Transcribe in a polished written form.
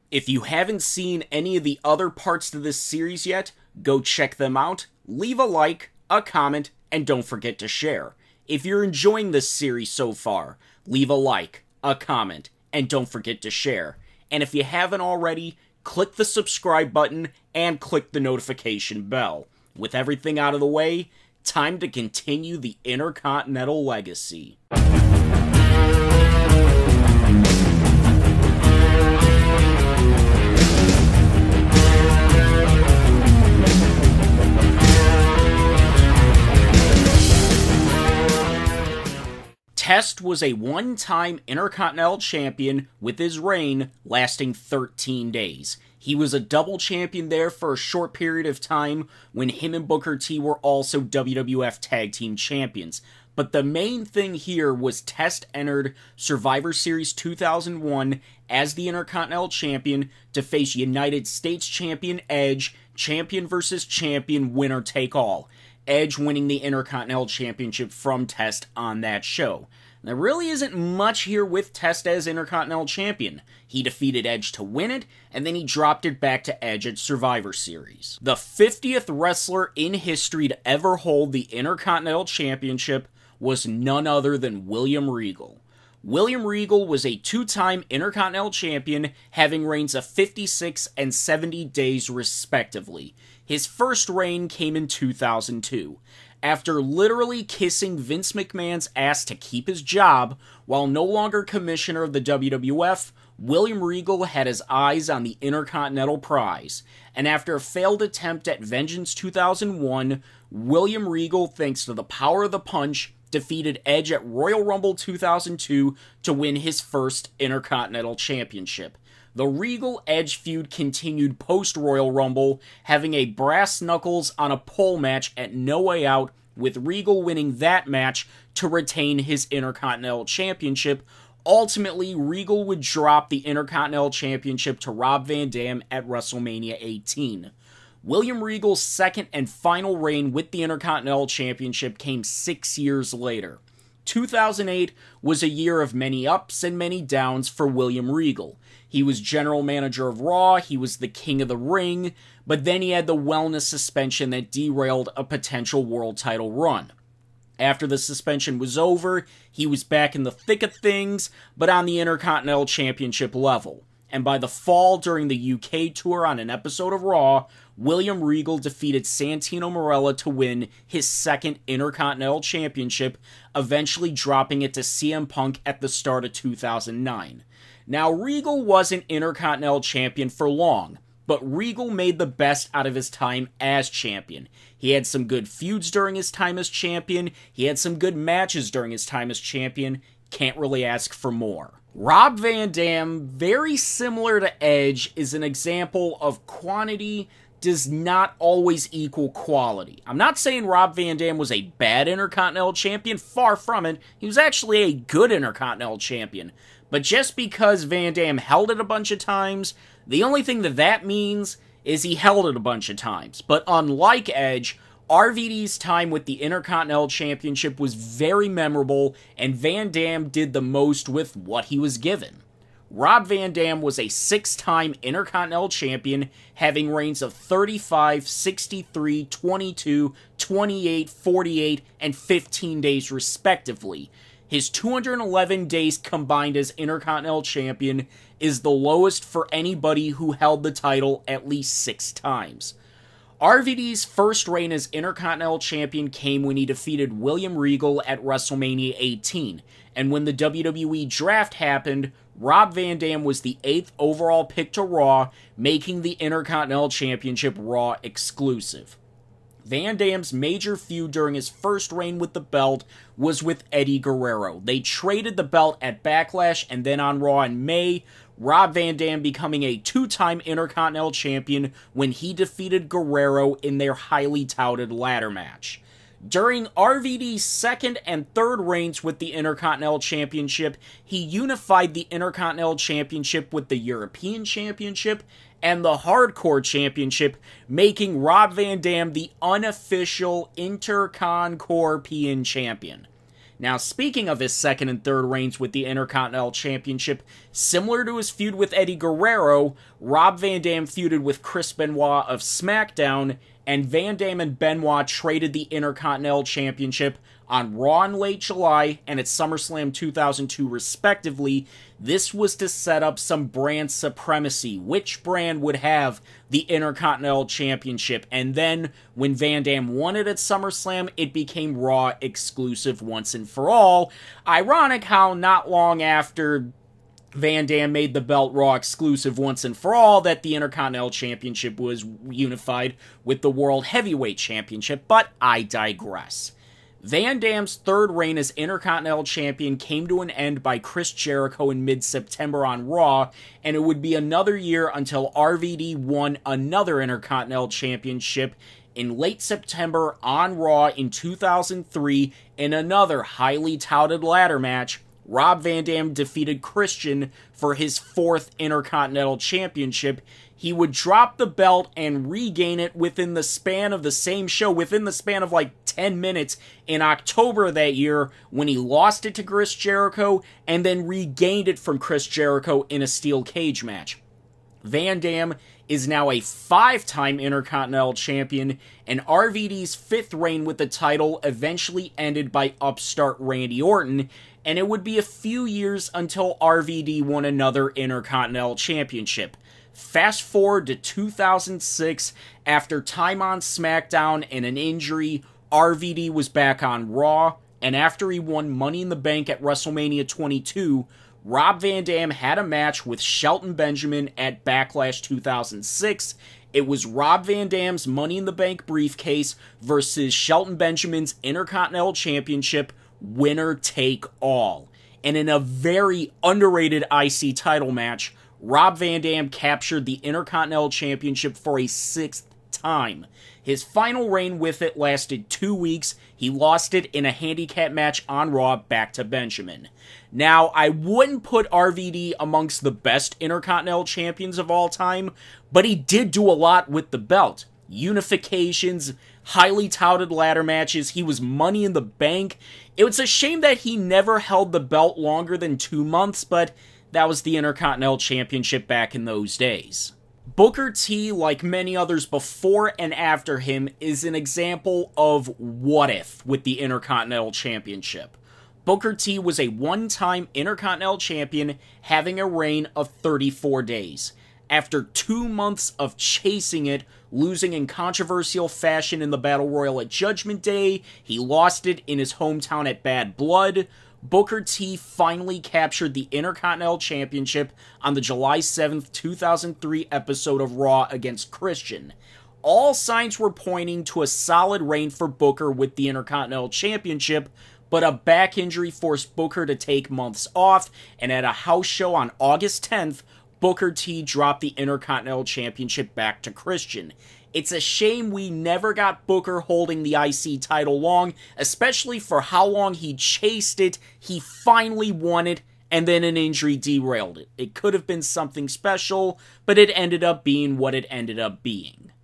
If you haven't seen any of the other parts to this series yet, go check them out, leave a like, a comment, and don't forget to share. If you're enjoying this series so far, leave a like, a comment, and don't forget to share. And if you haven't already, click the subscribe button and click the notification bell. With everything out of the way, time to continue the Intercontinental legacy. Test was a one-time Intercontinental Champion with his reign lasting 13 days. He was a double champion there for a short period of time when him and Booker T were also WWF Tag Team Champions. But the main thing here was Test entered Survivor Series 2001 as the Intercontinental Champion to face United States Champion Edge, champion versus champion, winner take all. Edge winning the Intercontinental Championship from Test on that show. There really isn't much here with Test as Intercontinental Champion. He defeated Edge to win it, and then he dropped it back to Edge at Survivor Series. The 50th wrestler in history to ever hold the Intercontinental Championship was none other than William Regal. William Regal was a two-time Intercontinental Champion, having reigns of 56 and 70 days respectively. His first reign came in 2002. After literally kissing Vince McMahon's ass to keep his job, while no longer commissioner of the WWF, William Regal had his eyes on the Intercontinental prize. And after a failed attempt at Vengeance 2001, William Regal, thanks to the power of the punch, defeated Edge at Royal Rumble 2002 to win his first Intercontinental Championship. The Regal-Edge feud continued post-Royal Rumble, having a brass knuckles on a pole match at No Way Out, with Regal winning that match to retain his Intercontinental Championship. Ultimately, Regal would drop the Intercontinental Championship to Rob Van Dam at WrestleMania 18. William Regal's second and final reign with the Intercontinental Championship came 6 years later. 2008 was a year of many ups and many downs for William Regal. He was general manager of Raw, he was the king of the ring, but then he had the wellness suspension that derailed a potential world title run. After the suspension was over, he was back in the thick of things, but on the Intercontinental Championship level. And by the fall during the UK tour on an episode of Raw, William Regal defeated Santino Marella to win his second Intercontinental Championship, eventually dropping it to CM Punk at the start of 2009. Now, Regal wasn't Intercontinental Champion for long, but Regal made the best out of his time as champion. He had some good feuds during his time as champion, he had some good matches during his time as champion, can't really ask for more. Rob Van Dam, very similar to Edge, is an example of quantity does not always equal quality. I'm not saying Rob Van Dam was a bad Intercontinental Champion, far from it. He was actually a good Intercontinental Champion. But just because Van Dam held it a bunch of times, the only thing that means is he held it a bunch of times. But unlike Edge, RVD's time with the Intercontinental Championship was very memorable, and Van Dam did the most with what he was given. Rob Van Dam was a 6-time Intercontinental Champion, having reigns of 35, 63, 22, 28, 48, and 15 days respectively. His 211 days combined as Intercontinental Champion is the lowest for anybody who held the title at least 6 times. RVD's first reign as Intercontinental Champion came when he defeated William Regal at WrestleMania 18, and when the WWE Draft happened, Rob Van Dam was the 8th overall pick to Raw, making the Intercontinental Championship Raw exclusive. Van Dam's major feud during his first reign with the belt was with Eddie Guerrero. They traded the belt at Backlash and then on Raw in May, Rob Van Dam becoming a 2-time Intercontinental Champion when he defeated Guerrero in their highly touted ladder match. During RVD's second and third reigns with the Intercontinental Championship, he unified the Intercontinental Championship with the European Championship and the Hardcore Championship, making Rob Van Dam the unofficial Interconcorpian Champion. Now, speaking of his second and third reigns with the Intercontinental Championship, similar to his feud with Eddie Guerrero, Rob Van Dam feuded with Chris Benoit of SmackDown, and Van Dam and Benoit traded the Intercontinental Championship on Raw in late July and at SummerSlam 2002 respectively. This was to set up some brand supremacy. Which brand would have the Intercontinental Championship? And then, when Van Dam won it at SummerSlam, it became Raw exclusive once and for all. Ironic how not long after Van Dam made the belt Raw exclusive once and for all, that the Intercontinental Championship was unified with the World Heavyweight Championship, but I digress. Van Dam's third reign as Intercontinental Champion came to an end by Chris Jericho in mid-September on Raw, and it would be another year until RVD won another Intercontinental Championship in late September on Raw in 2003 in another highly touted ladder match. Rob Van Dam defeated Christian for his fourth Intercontinental Championship. He would drop the belt and regain it within the span of the same show, within the span of like 10 minutes in October of that year, when he lost it to Chris Jericho and then regained it from Chris Jericho in a steel cage match. Van Dam is now a 5-time Intercontinental Champion, and RVD's fifth reign with the title eventually ended by upstart Randy Orton, and it would be a few years until RVD won another Intercontinental Championship. Fast forward to 2006, after time on SmackDown and an injury, RVD was back on Raw, and after he won Money in the Bank at WrestleMania 22, Rob Van Dam had a match with Shelton Benjamin at Backlash 2006. It was Rob Van Dam's Money in the Bank briefcase versus Shelton Benjamin's Intercontinental Championship, winner take all. And in a very underrated IC title match, Rob Van Dam captured the Intercontinental Championship for a sixth time. His final reign with it lasted 2 weeks. He lost it in a handicap match on Raw back to Benjamin. Now, I wouldn't put RVD amongst the best Intercontinental Champions of all time, but he did do a lot with the belt. Unifications, highly touted ladder matches, he was Money in the Bank. It was a shame that he never held the belt longer than 2 months, but that was the Intercontinental Championship back in those days. Booker T, like many others before and after him, is an example of what if with the Intercontinental Championship. Booker T was a one-time Intercontinental Champion having a reign of 34 days. After 2 months of chasing it, losing in controversial fashion in the Battle Royal at Judgment Day, he lost it in his hometown at Bad Blood. Booker T finally captured the Intercontinental Championship on the July 7th, 2003 episode of Raw against Christian. All signs were pointing to a solid reign for Booker with the Intercontinental Championship, but a back injury forced Booker to take months off, and at a house show on August 10th, Booker T dropped the Intercontinental Championship back to Christian. It's a shame we never got Booker holding the IC title long, especially for how long he chased it. He finally won it, and then an injury derailed it. It could have been something special, but it ended up being what it ended up being.